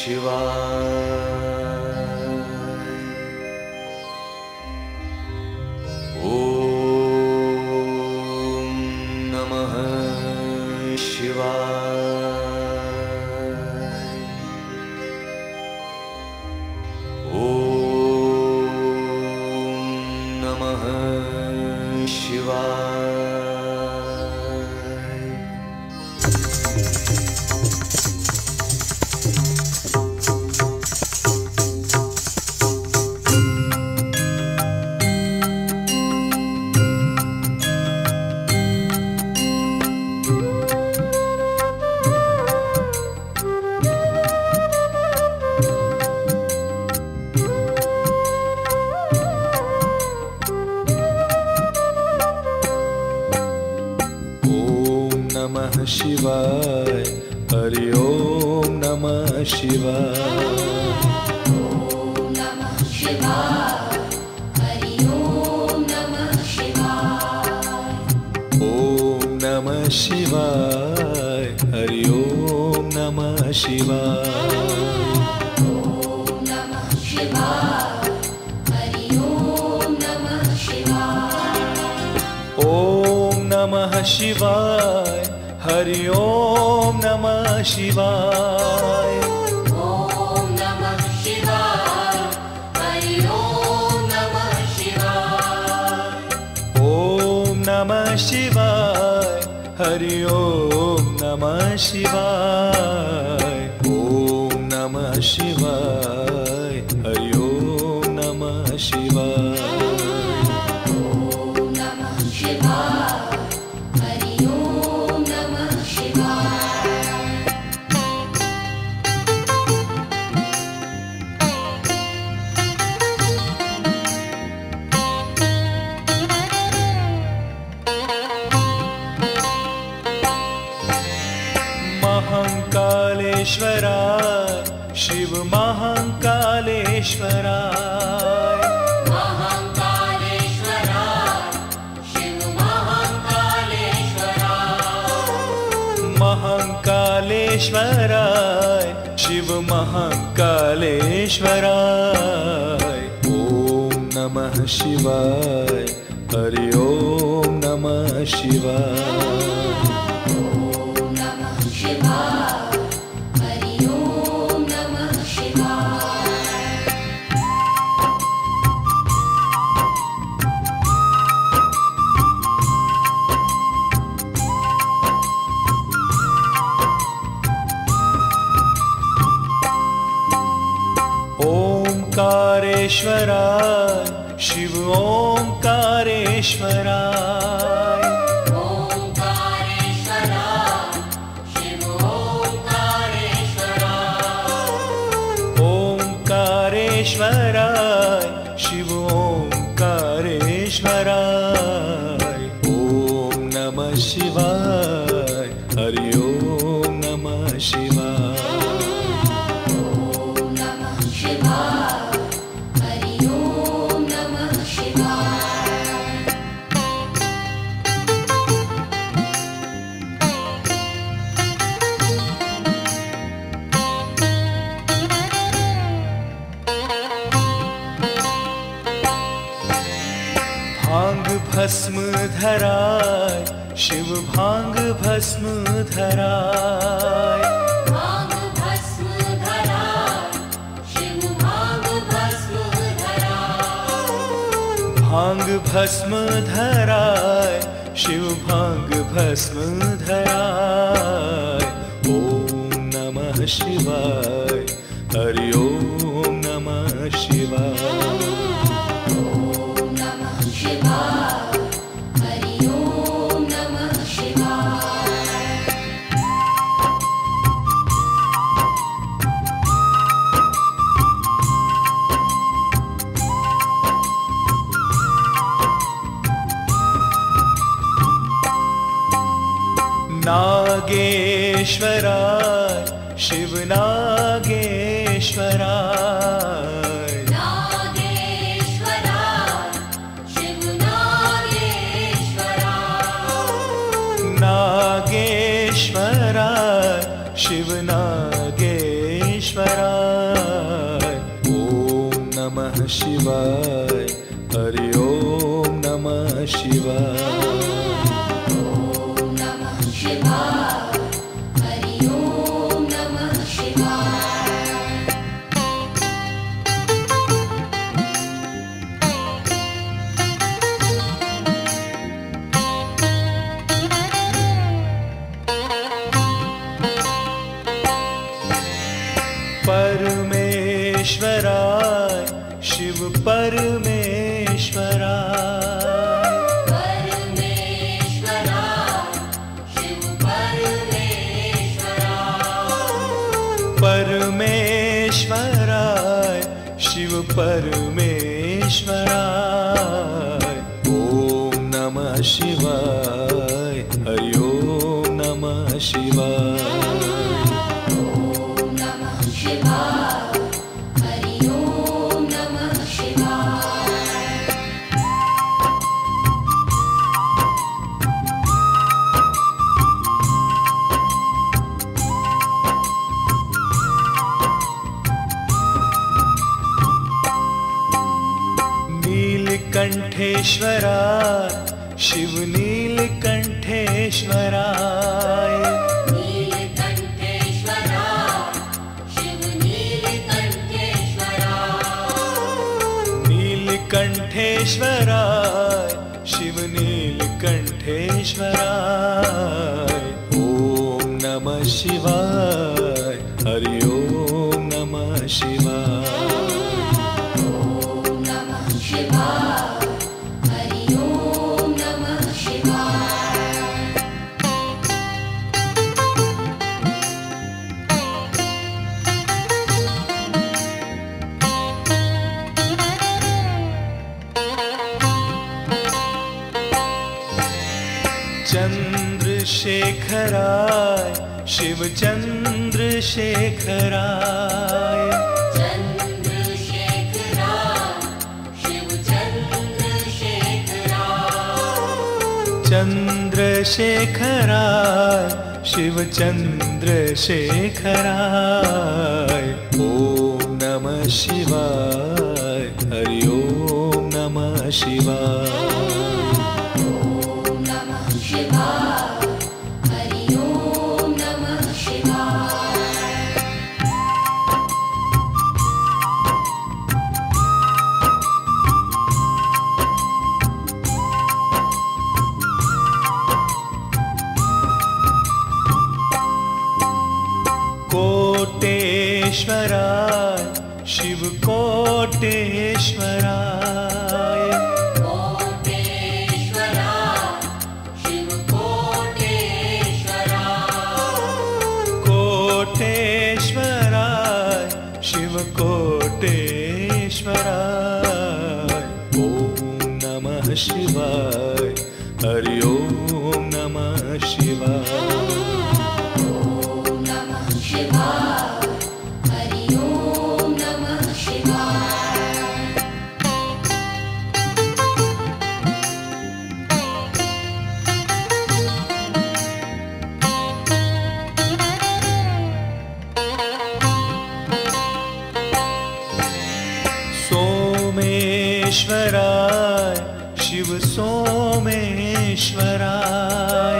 Shivay, Hari Om Namah Shivay. Om Namah Shivay, Hari Om Namah Shivay. Om Namah Shivay, Hari Om Namah Shivay. Om Namah Shivay, Hari Om Namah Shivay. Om Namah Shivay, Hari Om Namah Shivay. Om Namah Shivay, Hari Om Namah Shivay. Om Namah Shivay, Hari Om Namah Shivay. Om Namah Shivay, Hari Om Namah Shivay. Om Namah Shivay, Hari Om Namah Shivay. Mahankaleshwaray, Shiv Mahankaleshwaray. Mahankaleshwaray, Shiv Mahankaleshwaray. Mahankaleshwaray, Shiv Mahankaleshwaray. Om Namah Shivay, Hari Om Namah Shivay. Om Namah Shivay, Hari Om Namah Shivay. Omkareshwaray, Shiv Omkareshwaray. Omkareshwaray, Shiv Omkareshwaray. Omkareshwaray, Shiv Omkareshwaray. Om Namah Shivay, Hari Om Namah Shivay. Om Namah Shivay, Hari Om Namah Shivay. भांग भस्म धराय, शिव भांग भस्म धराय. भांग भस्म धराय, शिव भांग भस्म धराय. भांग भस्म धराय, शिव भांग भस्म धराय. ओम नमः शिवाय, हरि ओम नमः शिवाय. Om Namah Shivay, Hari Om Namah Shivay. नागेश्वराय, Shiv नागेश्वराय. Nageshwaray, Shiv Nageshwaray. नागेश्वराय, Shiv नागेश्वराय. परमेश्वराय ॐ नमः शिवाय हरि ओम नमः शिवाय ॐ नमः शिवाय हरि ओम नमः शिवाय परमेश्वराय शिव परमेश्वराय परमेश्वराय शिव परमेश्वराय ओम नमः शिवाय हरि ओम नमः शिवाय ॐ नमः शिवाय हरि ओम नमः शिवाय नीलकंठेश्वराय शिव नीलकंठेश्वराय नीलकंठेश्वराय शिव नीलकंठेश्वराय ओम नमः शिवाय हरि ओम नमः शिवाय ॐ नमः शिवाय हरि ओम नमः शिवाय चंद्रशेखराय शिव चंद्रशेखराय चंद्रशेखराय शिव चंद्रशेखराय ओम नमः शिवाय हरि ओम नमः शिवाय ॐ नमः शिवाय हरि ओम नमः शिवाय कोटेश्वराय शिव कोटेश्वराय कोटेश्वराय शिव कोटेश्वराय ओम नमः शिवाय हरि ओम नमः शिवाय ॐ नमः शिवाय हरि ओम नमः शिवाय सोमेश्वराय शिव सोमेश्वराय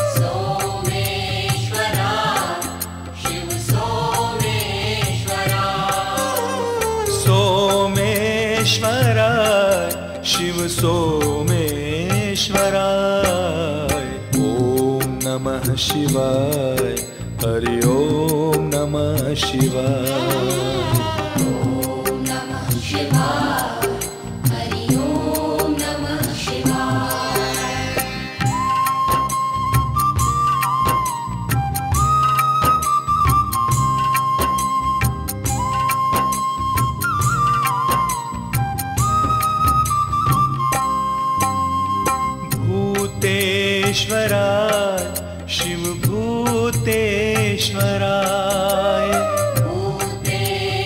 सोमेश्वराय शिव सोमेश्वराय ओम नमः शिवाय हरि ओम नमः शिवाय ॐ नमः शिवाय हरि ओम नमः शिवाय भूतेश्वराय शिव भूतेश्वराय भूतेश्वराय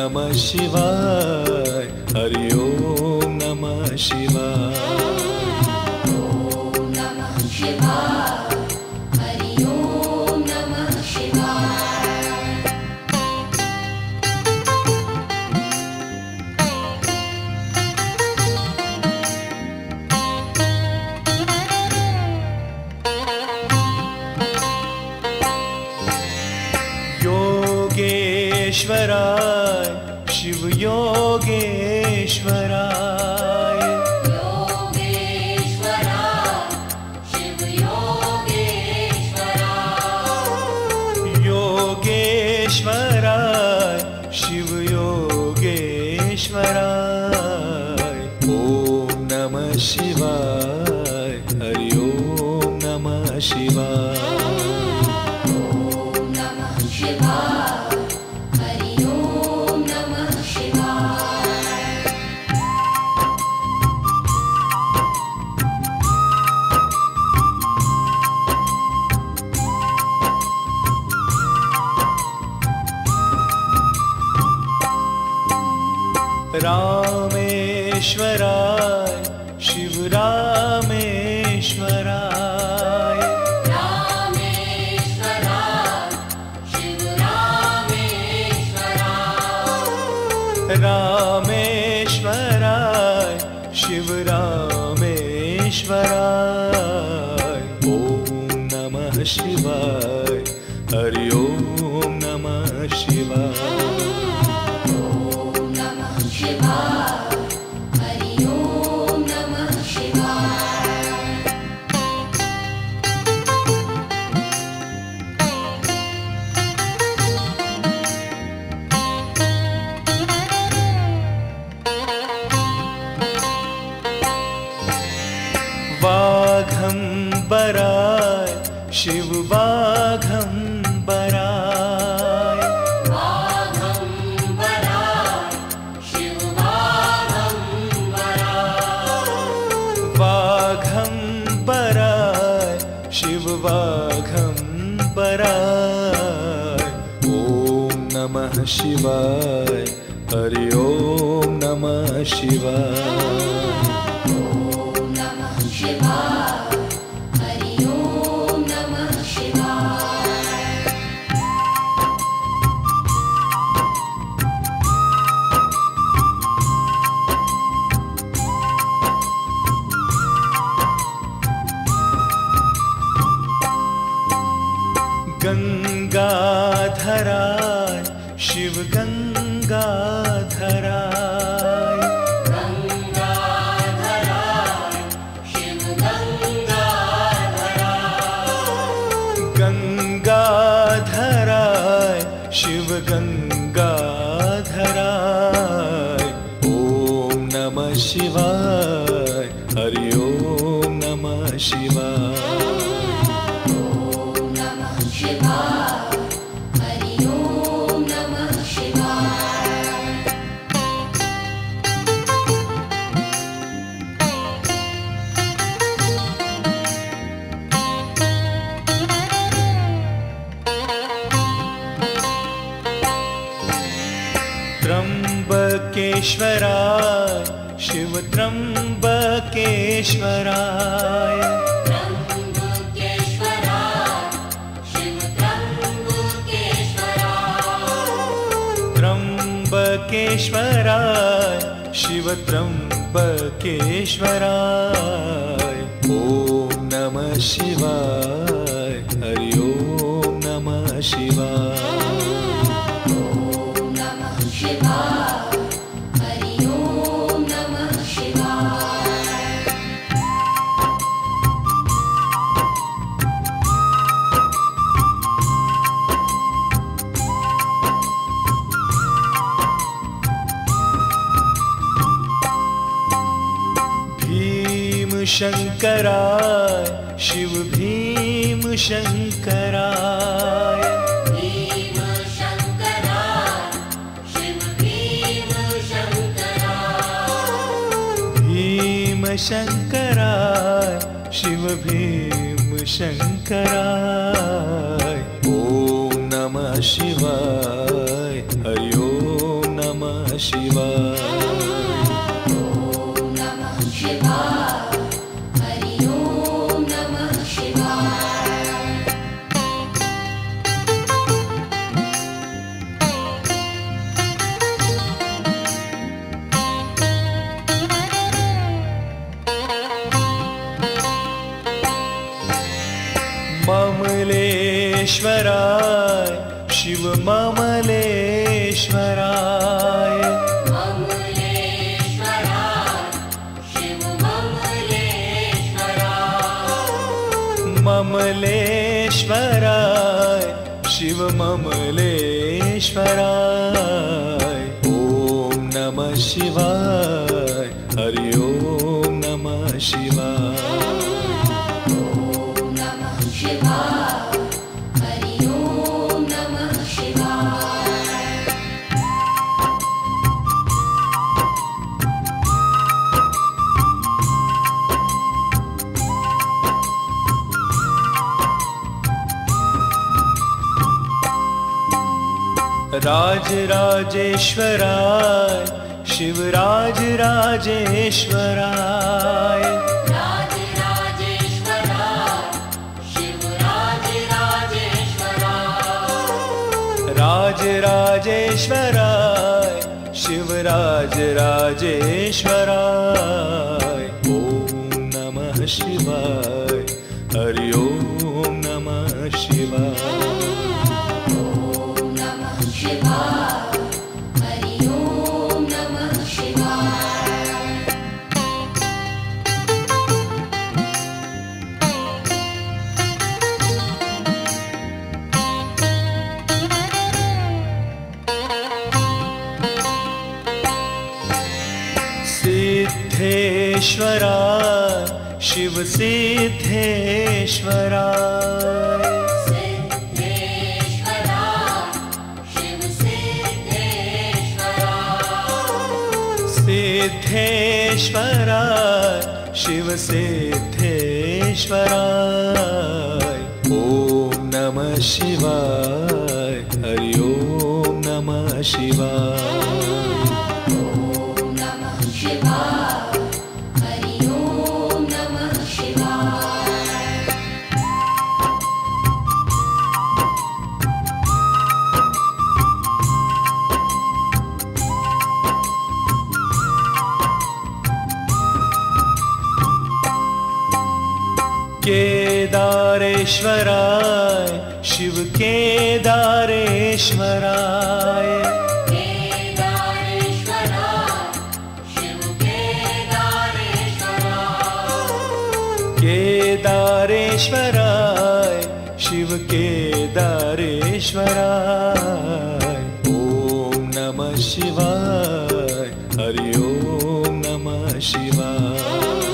नमः शिवाय, हरि ओम नमः शिवाय। ॐ नमः शिवाय, हरि ओम नमः शिवाय। योगेश्वराय शिव योगेश्वराय, योगेश्वराय शिव योगेश्वराय, योगेश्वराय शिव योगेश्वराय। ओम नमः शिवाय, हरि ओम नमः शिवाय। ॐ नमः शिवाय, हरि ओम नमः शिवाय। रामेश्वराय शिव रामेश्वराय, रामेश्वराय शिव रामेश्वराय, रामेश्वराय शिव रामेश्वराय। ओम नमः शिवाय, हरि ओम नमः शिवाय। ॐ नमः शिवाय, हरि ओम नमः शिवाय। वाघंबराय शिव वाघंबराय, वाघंबराय शिव वाघंबराय, वाघंबराय शिव वाघंबराय। ओम नमः शिवाय, हरि ओम नमः शिवाय। ॐ नमः शिवाय, हरि ओम नमः शिवाय। गंगाधराय शिव गंगाधराय, गंगाधराय शिव गंगाधराय, गंगाधराय शिव गंगाधराय। ओम नमः शिवाय, हरि ओम नमः शिवाय। ॐ नमः शिवाय, हरि ओम नमः शिवाय। त्र्यंबकेश्वराय शिव त्र्यंबकेश्वराय, त्र्यंबकेश्वराय शिव त्र्यंबकेश्वराय, त्र्यंबकेश्वराय शिव त्र्यंबकेश्वराय। ओम नमः शिवाय, हरि ओम नमः शिवाय। ॐ नमः शिवाय, हरि ओम नमः शिवाय। भीम शंकराय शिव भीम शंकराय, भीम शंकराय शिव भीम शंकराय, भीम शंकराय शिव भीम शंकराय। ओम नमः शिवाय, हरि ओम नमः Shivaya. Om Namah Shivaya. Hari Om Namah Shivaya. Mamaleshwaray, Shiva Mamaleshwaray. Mamaleshwaray, Shiva Mamaleshwaray. Om Namah Shivaya. Hari Om Namah Shivaya. Om Namah Shivaya. Hari Om Namah Shivaya. Raj Rajeshwaray, Shiv Raj Rajeshwaray. Raj Rajeshwaray. Shiv Raj Rajeshwaray. Raj Rajeshwaray, Shiv Raj Rajeshwaray. Om Namah Shivaya. Hari Om Namah Shivaya. Om Namah Shivaya. Hari Om Namah Shivaya. Siddheshwaray, Shiv Siddheshwaray. Siddheshwaray, Shiv Siddheshwaray. Om Namah Shivaya. Hari Om Namah Shivaya. Om Namah Shivaya. Hari Om Namah Shivaya. Kedareshwaray, Shiv Kedareshwaray. Kedareshwaray, Shiv Kedareshwaray. Om Namah Shivaya. Hari Om Namah Shivaya.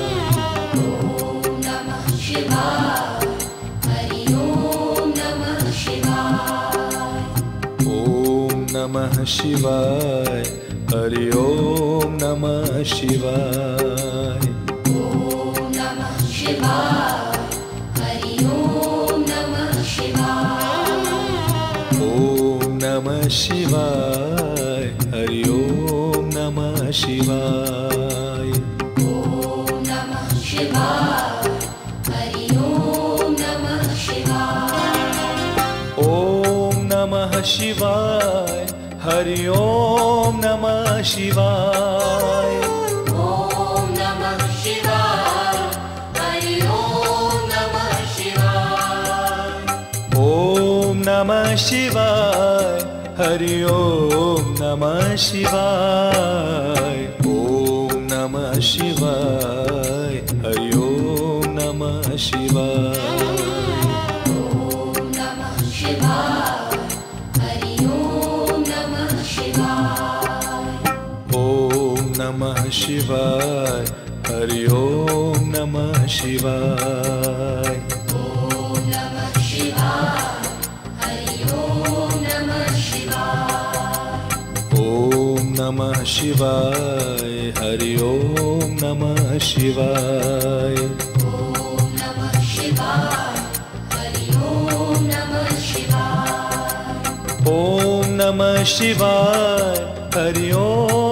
Om Namah Shivaya. Hari Om Namah Shivaya. Om Namah Shivaya. Hari Om Namah Shivaya. Om Namah Shivaya. Hari Om Namah Shivaya. Om Namah Shivaya. Hari Om Namah Shivaya. Om Namah Shivaya. Hari Om Namah Shivaya. Om Namah Shivaya. Hari Om Namah Shivaya. Om Namah Shivaya. Hari Om Namah Shivaya. Om Namah Shivaya. Hari Om Namah Shivaya. Om Namah Shivaya. Hari Om Namah Shivaya. Om Namah Shivaya. Hari Om Namah Shivaya. Om Namah Shivaya. Hari Om Namah Shivaya. Om Namah Shivaya. Hari Om Namah Shivaya. Om Namah Shivaya. Hari Om Namah Shivaya. Om Namah Shivaya. Hari Om Namah Shivaya. Om Namah Shivaya. Hari Om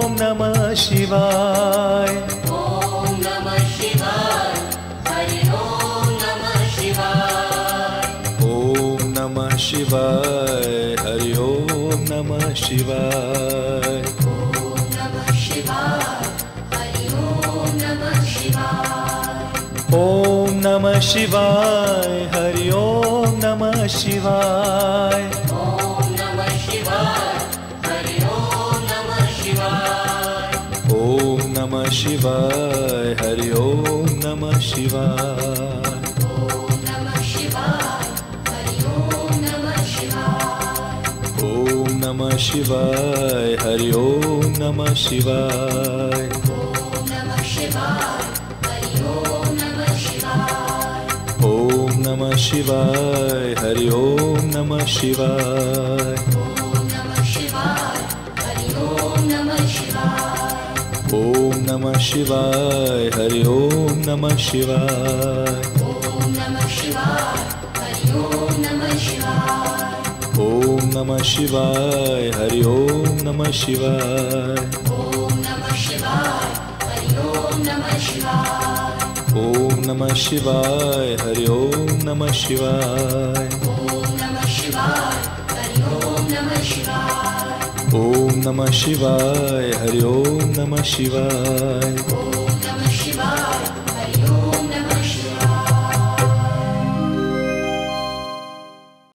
Namah Shivaya, Hari Om Namah Shivaya. Om Namah Shivaya, Hari Om Namah Shivaya. Om Namah Shivaya, Hari Om Namah Shivaya. Om Namah Shivaya, Hari Om Namah Shivaya. Om Namah Shivaya, Hari Om Namah Shivaya. Om Namah Shivaya, Hari Om Namah Shivaya. Om Namah Shivaya, Hari Om Namah Shivaya. Om Namah Shivaya, Hari Om Namah Shivaya. Om Namah Shivaya, Hari Om Namah Shivaya. Om Namah Shivaya, Hari Om Namah Shivaya. Om Namah Shivaya, Hari Om Namah Shivaya. Om Namah Shivaya, Hari Om Namah Shivaya. Om Namah Shivaya, Hari Om Namah Shivaya. Om Namah Shivaya, Hari Om Namah Shivaya. Om Namah Shivaya, Hari Om Namah Shivaya. Om Namah Shivaya,